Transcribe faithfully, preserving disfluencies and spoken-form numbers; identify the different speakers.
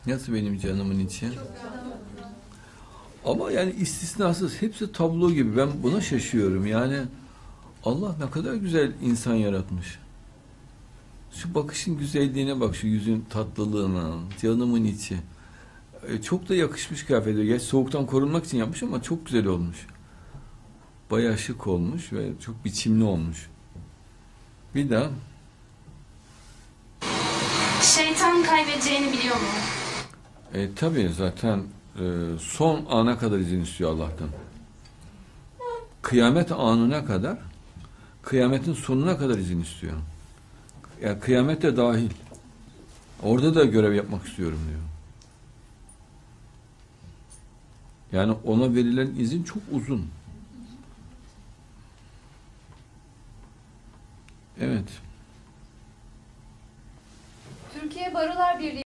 Speaker 1: Nasıl benim canımın içi? Ama yani istisnasız hepsi tablo gibi. Ben buna şaşıyorum. Yani Allah ne kadar güzel insan yaratmış. Şu bakışın güzelliğine bak, şu yüzün tatlılığına, canımın içi. E, çok da yakışmış kıyafetler. Gerçi soğuktan korunmak için yapmış ama çok güzel olmuş. Bayağı şık olmuş ve çok biçimli olmuş. Bir daha.
Speaker 2: Şeytan kaybedeceğini biliyor mu?
Speaker 1: E, tabii zaten e, son ana kadar izin istiyor Allah'tan. Kıyamet anına kadar, kıyametin sonuna kadar izin istiyor. Yani kıyamet de dahil. Orada da görev yapmak istiyorum diyor. Yani ona verilen izin çok uzun. Evet.
Speaker 3: Türkiye Barolar Birliği